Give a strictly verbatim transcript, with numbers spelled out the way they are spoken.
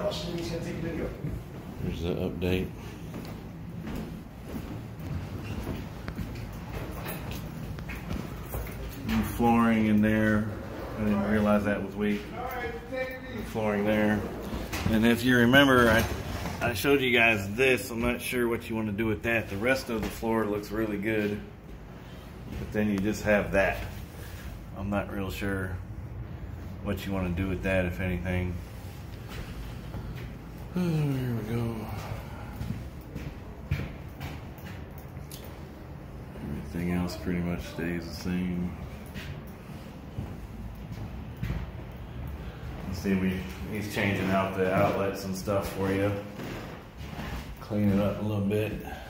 touch and then he's going to take a video. Here's the update. New flooring in there. I didn't realize that was weak. New flooring there. And if you remember, I, I showed you guys this. I'm not sure what you want to do with that. The rest of the floor looks really good. But then you just have that. I'm not real sure what you want to do with that, if anything. Oh, here we go. Everything else pretty much stays the same. Let's see, we he's changing out the outlets and stuff for you. Clean it up a little bit.